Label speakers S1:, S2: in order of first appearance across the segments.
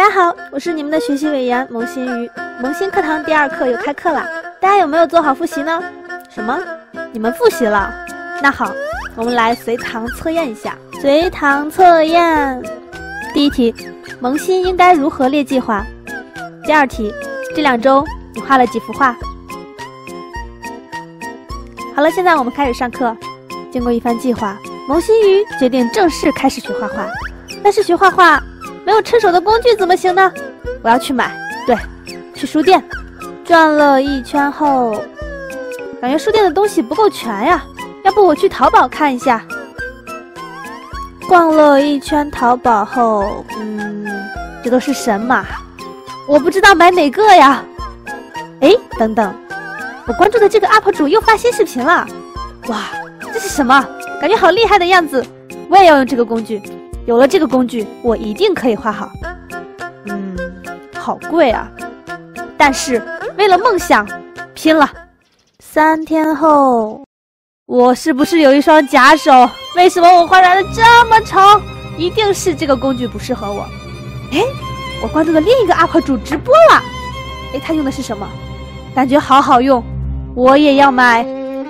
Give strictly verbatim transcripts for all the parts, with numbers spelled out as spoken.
S1: 大家好，我是你们的学习委员萌新鱼。萌新课堂第二课又开课啦，大家有没有做好复习呢？什么？你们复习了？那好，我们来随堂测验一下。随堂测验，第一题，萌新应该如何列计划？第二题，这两周你画了几幅画？好了，现在我们开始上课。经过一番计划，萌新鱼决定正式开始学画画。但是学画画没有趁手的工具怎么行呢？我要去买，对，去书店。转了一圈后，感觉书店的东西不够全呀，要不我去淘宝看一下。逛了一圈淘宝后，嗯，这都是神马，我不知道买哪个呀。哎，等等，我关注的这个 U P 主又发新视频了，哇，这是什么？感觉好厉害的样子，我也要用这个工具。有了这个工具，我一定可以画好。嗯，好贵啊！但是为了梦想，拼了！三天后，我是不是有一双假手？为什么我画出来的这么丑？一定是这个工具不适合我。哎，我关注的另一个 U P 主直播了。哎，他用的是什么？感觉好好用，我也要买。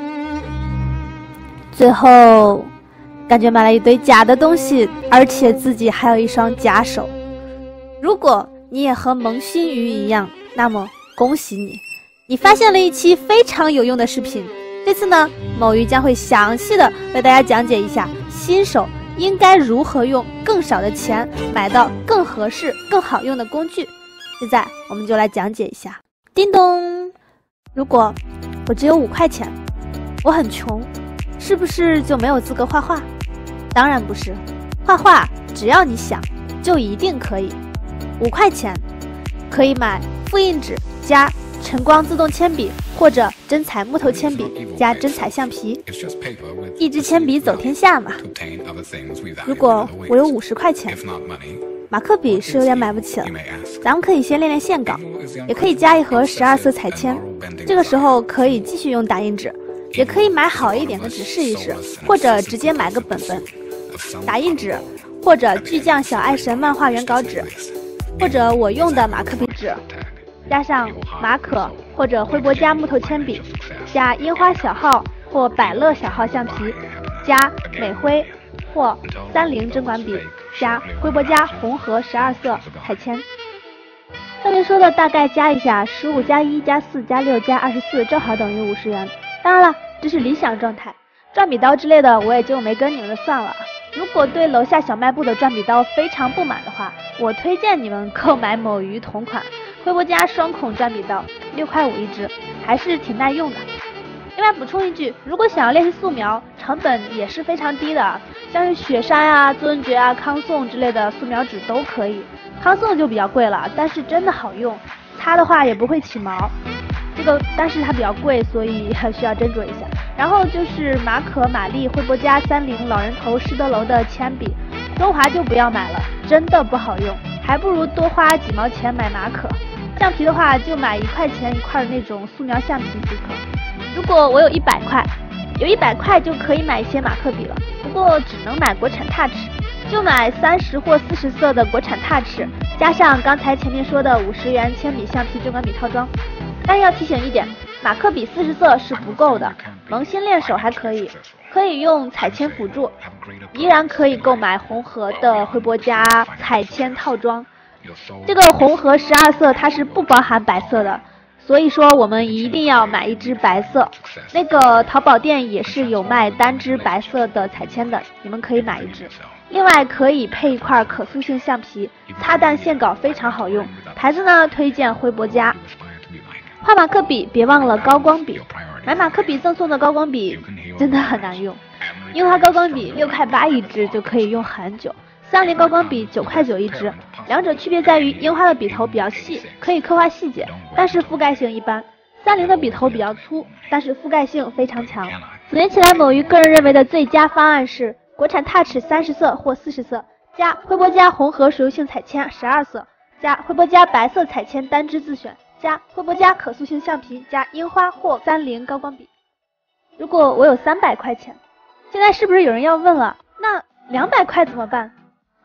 S1: 最后。感觉买了一堆假的东西，而且自己还有一双假手。如果你也和萌新鱼一样，那么恭喜你，你发现了一期非常有用的视频。这次呢，某鱼将会详细的为大家讲解一下新手应该如何用更少的钱买到更合适、更好用的工具。现在我们就来讲解一下。叮咚，如果我只有五块钱，我很穷，是不是就没有资格画画？当然不是，画画只要你想，就一定可以。五块钱可以买复印纸加晨光自动铅笔，或者真彩木头铅笔加真彩橡皮，一支铅笔走天下嘛。如果我有五十块钱，马克笔是有点买不起了，咱们可以先练练线稿，也可以加一盒十二色彩铅，这个时候可以继续用打印纸。也可以买好一点的纸试一试，或者直接买个本本，打印纸，或者巨匠小爱神漫画原稿纸，或者我用的马克笔纸，加上马可或者辉伯家木头铅笔，加樱花小号或百乐小号橡皮，加美辉或三菱针管笔，加辉伯家红河十二色彩铅。上面说的大概加一下，十五加一加四加六加二十四正好等于五十元。当然了，这是理想状态，转笔刀之类的我也就没跟你们算了。如果对楼下小卖部的转笔刀非常不满的话，我推荐你们购买某鱼同款辉伯家双孔转笔刀，六块五一支，还是挺耐用的。另外补充一句，如果想要练习素描，成本也是非常低的，像是雪山啊、尊爵啊、康颂之类的素描纸都可以。康颂就比较贵了，但是真的好用，擦的话也不会起毛。这个但是它比较贵，所以需要斟酌一下。然后就是马可、玛丽、辉伯家、三菱、老人头、施德楼的铅笔，中华就不要买了，真的不好用，还不如多花几毛钱买马可。橡皮的话就买一块钱一块的那种素描橡皮即可。如果我有一百块，有一百块就可以买一些马克笔了，不过只能买国产 Touch， 就买三十或四十色的国产 Touch， 加上刚才前面说的五十元铅笔、橡皮、针管笔套装。但要提醒一点，马克笔四十色是不够的，萌新练手还可以，可以用彩铅辅助，依然可以购买红河的辉伯家彩铅套装。这个红河十二色它是不包含白色的，所以说我们一定要买一支白色。那个淘宝店也是有卖单支白色的彩铅的，你们可以买一支。另外可以配一块可塑性橡皮，擦淡线稿非常好用，牌子呢推荐辉伯家。画马克笔别忘了高光笔，买马克笔赠送的高光笔真的很难用。樱花高光笔六块八一支就可以用很久，三菱高光笔九块九一支，两者区别在于樱花的笔头比较细，可以刻画细节，但是覆盖性一般；三菱的笔头比较粗，但是覆盖性非常强。总结起来，某鱼个人认为的最佳方案是国产 Touch 三十色或四十色，加辉伯家红河实用性彩铅十二色，加辉伯家白色彩铅单支自选，加辉伯家可塑性橡皮，加樱花或三菱高光笔。如果我有三百块钱，现在是不是有人要问了，那两百块怎么办？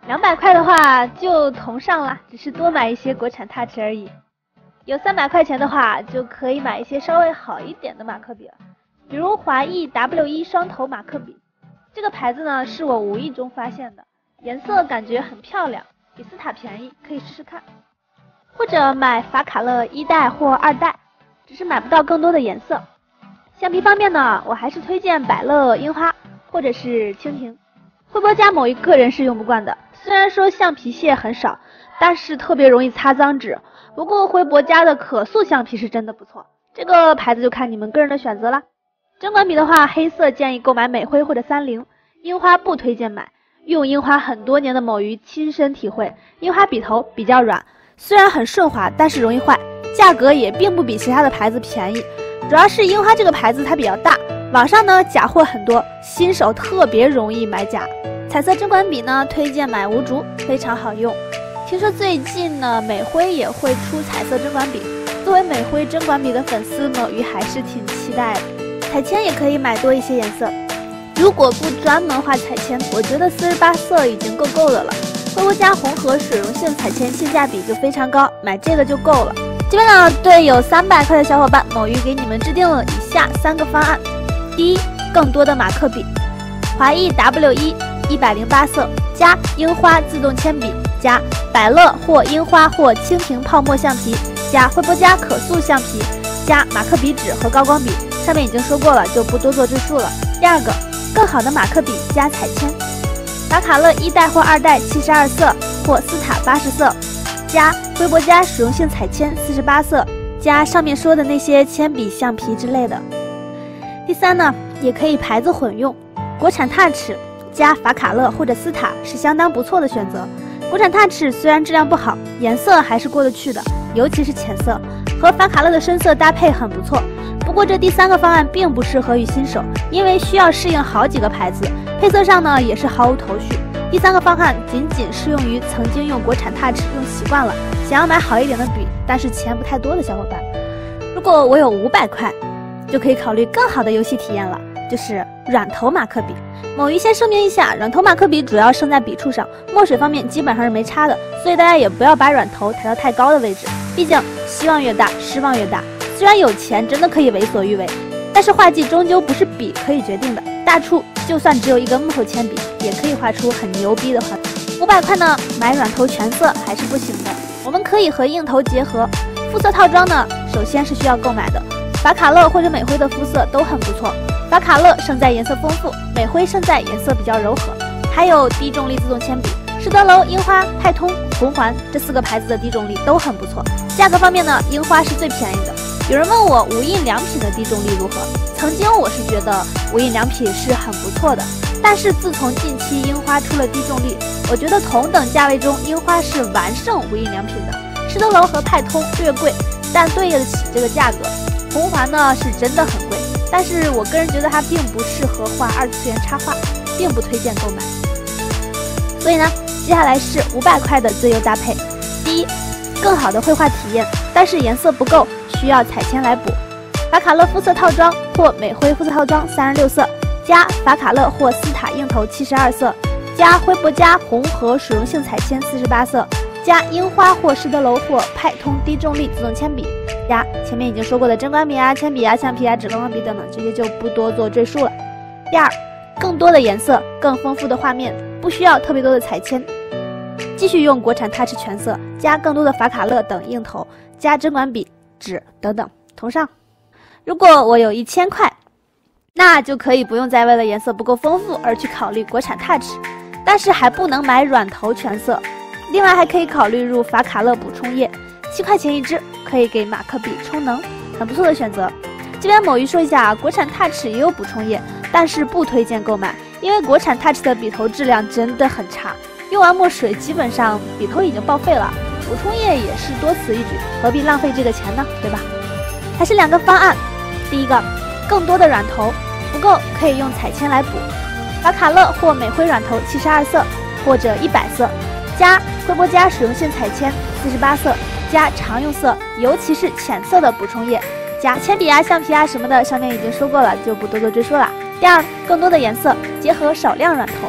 S1: 两百块的话就同上了，只是多买一些国产 Touch 而已。有三百块钱的话，就可以买一些稍微好一点的马克笔了，比如华谊 W 一 双头马克笔。这个牌子呢是我无意中发现的，颜色感觉很漂亮，比斯塔便宜，可以试试看。或者买法卡乐一代或二代，只是买不到更多的颜色。橡皮方面呢，我还是推荐百乐樱花或者是蜻蜓。徽波家某一个人是用不惯的，虽然说橡皮屑很少，但是特别容易擦脏纸。不过徽波家的可塑橡皮是真的不错，这个牌子就看你们个人的选择啦。针管笔的话，黑色建议购买美徽或者三菱，樱花不推荐买。用樱花很多年的某鱼亲身体会，樱花笔头比较软，虽然很顺滑，但是容易坏，价格也并不比其他的牌子便宜。主要是樱花这个牌子它比较大，网上呢假货很多，新手特别容易买假。彩色针管笔呢，推荐买无竹，非常好用。听说最近呢，美徽也会出彩色针管笔。作为美徽针管笔的粉丝，某鱼还是挺期待的。彩铅也可以买多一些颜色。如果不专门画彩铅，我觉得四十八色已经够够的了。徽波家红河水溶性彩铅性价比就非常高，买这个就够了。这边呢，对有三百块的小伙伴，某鱼给你们制定了以下三个方案：第一，更多的马克笔，华谊 W 一 一百零八色加樱花自动铅笔加百乐或樱花或蜻蜓泡沫橡皮加徽波家可塑橡皮加马克笔纸和高光笔，上面已经说过了，就不多做赘述了。第二个，更好的马克笔加彩铅，法卡乐一代或二代七十二色或斯塔八十色加徽波家使用性彩铅四十八色加上面说的那些铅笔橡皮之类的。第三呢，也可以牌子混用，国产 Touch 加法卡乐或者斯塔是相当不错的选择。国产 Touch 虽然质量不好，颜色还是过得去的，尤其是浅色，和法卡乐的深色搭配很不错。不过这第三个方案并不适合于新手，因为需要适应好几个牌子，配色上呢也是毫无头绪。第三个方案仅仅适用于曾经用国产 Touch 用习惯了，想要买好一点的笔，但是钱不太多的小伙伴。如果我有五百块，就可以考虑更好的游戏体验了，就是软头马克笔。某鱼先声明一下，软头马克笔主要胜在笔触上，墨水方面基本上是没差的，所以大家也不要把软头抬到太高的位置，毕竟希望越大失望越大。虽然有钱真的可以为所欲为，但是画技终究不是笔可以决定的，大处就算只有一根木头铅笔也可以画出很牛逼的画。五百块呢，买软头全色还是不行的，我们可以和硬头结合。肤色套装呢，首先是需要购买的，法卡乐或者美徽的肤色都很不错，法卡乐胜在颜色丰富，美徽胜在颜色比较柔和。还有低重力自动铅笔，施德楼、樱花、派通、红环这四个牌子的低重力都很不错。价格方面呢，樱花是最便宜的。有人问我无印良品的低重力如何？曾经我是觉得无印良品是很不错的，但是自从近期樱花出了低重力，我觉得同等价位中樱花是完胜无印良品的。施德楼和派通略贵，但对得起这个价格。红环呢是真的很贵，但是我个人觉得它并不适合画二次元插画，并不推荐购买。所以呢，接下来是五百块的最优搭配。第一，更好的绘画体验，但是颜色不够，需要彩铅来补。法卡乐肤色套装或美徽肤色套装三十六色，加法卡乐或斯塔硬头七十二色，加徽波家红河水溶性彩铅四十八色，加樱花或施德楼或派通低重力自动铅笔，加前面已经说过的针管笔啊、铅笔啊、橡皮啊、纸高光笔等等，这些就不多做赘述了。第二，更多的颜色，更丰富的画面，不需要特别多的彩铅。继续用国产 Touch 全色，加更多的法卡乐等硬头，加针管笔、纸等等，同上。如果我有一千块，那就可以不用再为了颜色不够丰富而去考虑国产 Touch， 但是还不能买软头全色。另外还可以考虑入法卡乐补充液，七块钱一支，可以给马克笔充能，很不错的选择。这边某鱼说一下啊，国产 Touch 也有补充液，但是不推荐购买，因为国产 Touch 的笔头质量真的很差，用完墨水基本上笔头已经报废了，补充液也是多此一举，何必浪费这个钱呢，对吧？还是两个方案，第一个，更多的软头不够可以用彩铅来补，法卡乐或美徽软头七十二色或者一百色，加徽波家水溶性彩铅四十八色，加常用色尤其是浅色的补充液，加铅笔啊、橡皮啊什么的，上面已经说过了，就不多做赘述了。第二，更多的颜色结合少量软头，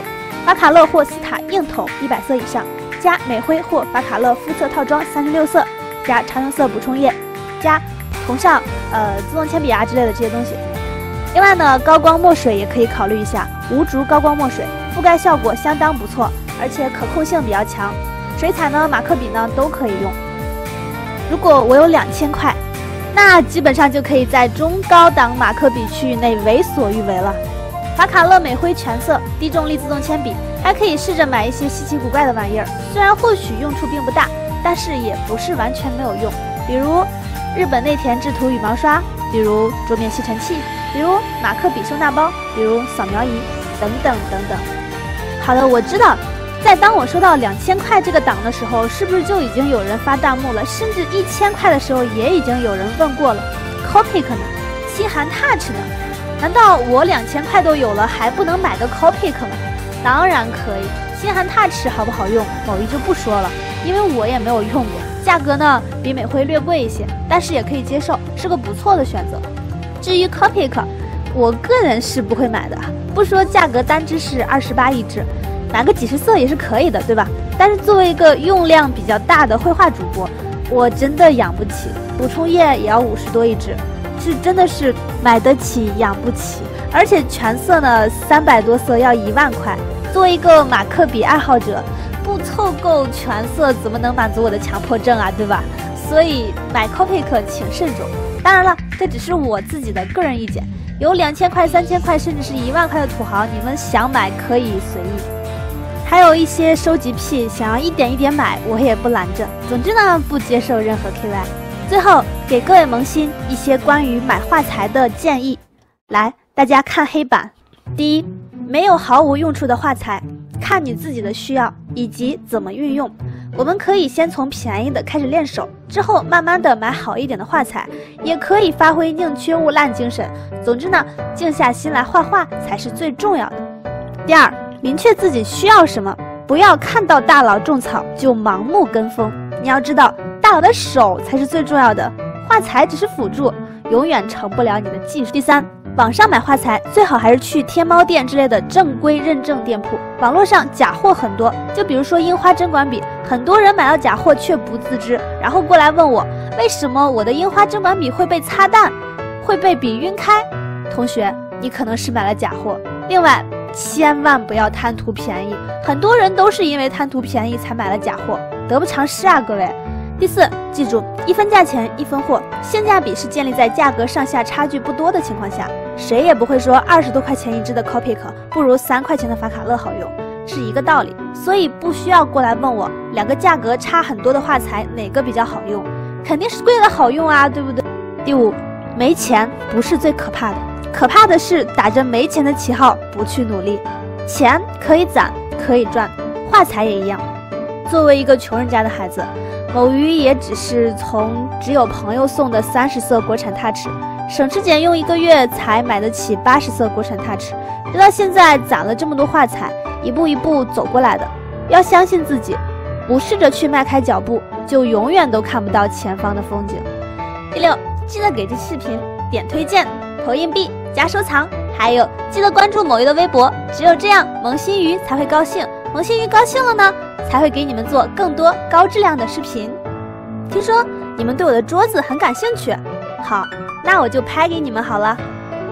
S1: 法卡乐或斯塔硬头一百色以上，加美灰或法卡乐肤色套装三十六色，加常用色补充液，加铜上呃自动铅笔啊之类的这些东西。另外呢，高光墨水也可以考虑一下，无竹高光墨水覆盖效果相当不错，而且可控性比较强，水彩呢、马克笔呢都可以用。如果我有两千块，那基本上就可以在中高档马克笔区域内为所欲为了。法卡乐美灰全色低重力自动铅笔，还可以试着买一些稀奇古怪的玩意儿，虽然或许用处并不大，但是也不是完全没有用。比如日本内田制图羽毛刷，比如桌面吸尘器，比如马克笔收纳包，比如扫描仪，等等等等。好的，我知道，在当我收到两千块这个档的时候，是不是就已经有人发弹幕了？甚至一千块的时候，也已经有人问过了 ，Copic 呢？心寒 Touch 呢？难道我两千块都有了，还不能买个 Copic 吗？当然可以。心寒 Touch 好不好用，某一就不说了，因为我也没有用过。价格呢比美灰略贵一些，但是也可以接受，是个不错的选择。至于 Copic， 我个人是不会买的。不说价格单支是二十八一支，买个几十色也是可以的，对吧？但是作为一个用量比较大的绘画主播，我真的养不起，补充液也要五十多一支。是真的是买得起养不起，而且全色呢三百多色要一万块。作为一个马克笔爱好者，不凑够全色怎么能满足我的强迫症啊，对吧？所以买 Copic 请慎重。当然了，这只是我自己的个人意见。有两千块、三千块，甚至是一万块的土豪，你们想买可以随意。还有一些收集癖，想要一点一点买，我也不拦着。总之呢，不接受任何 K Y。最后给各位萌新一些关于买画材的建议。来，大家看黑板。第一，没有毫无用处的画材，看你自己的需要以及怎么运用。我们可以先从便宜的开始练手，之后慢慢的买好一点的画材，也可以发挥宁缺毋滥精神。总之呢，静下心来画画才是最重要的。第二，明确自己需要什么，不要看到大佬种草就盲目跟风。你要知道，大佬的手才是最重要的，画材只是辅助，永远成不了你的技术。第三，网上买画材最好还是去天猫店之类的正规认证店铺，网络上假货很多，就比如说樱花针管笔，很多人买到假货却不自知，然后过来问我为什么我的樱花针管笔会被擦弹，会被笔晕开。同学，你可能是买了假货。另外，千万不要贪图便宜，很多人都是因为贪图便宜才买了假货，得不偿失啊，各位。第四，记住一分价钱一分货，性价比是建立在价格上下差距不多的情况下，谁也不会说二十多块钱一支的 Copic 不如三块钱的法卡乐好用，是一个道理。所以不需要过来问我两个价格差很多的画材哪个比较好用，肯定是贵的好用啊，对不对？第五，没钱不是最可怕的，可怕的是打着没钱的旗号不去努力。钱可以攒可以赚，画材也一样。作为一个穷人家的孩子，某鱼也只是从只有朋友送的三十色国产 Touch， 省吃俭用一个月才买得起八十色国产 Touch， 直到现在攒了这么多画材，一步一步走过来的。要相信自己，不试着去迈开脚步，就永远都看不到前方的风景。第六，记得给这视频点推荐、投硬币、加收藏，还有记得关注某鱼的微博，只有这样萌新鱼才会高兴，萌新鱼高兴了呢，才会给你们做更多高质量的视频。听说你们对我的桌子很感兴趣，好，那我就拍给你们好了。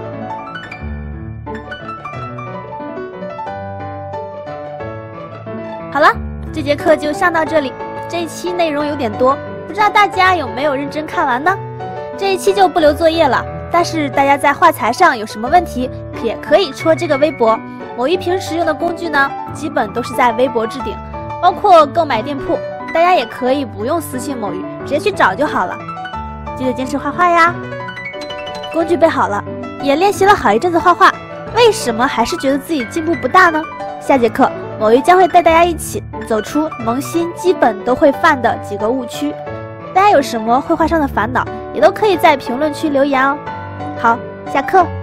S1: 好了，这节课就上到这里。这一期内容有点多，不知道大家有没有认真看完呢？这一期就不留作业了，但是大家在画材上有什么问题，也可以戳这个微博。某鱼平时用的工具呢，基本都是在微博置顶，包括购买店铺，大家也可以不用私信某鱼，直接去找就好了。记得坚持画画呀！工具备好了，也练习了好一阵子画画，为什么还是觉得自己进步不大呢？下节课某鱼将会带大家一起走出萌新基本都会犯的几个误区。大家有什么绘画上的烦恼，也都可以在评论区留言哦。好，下课。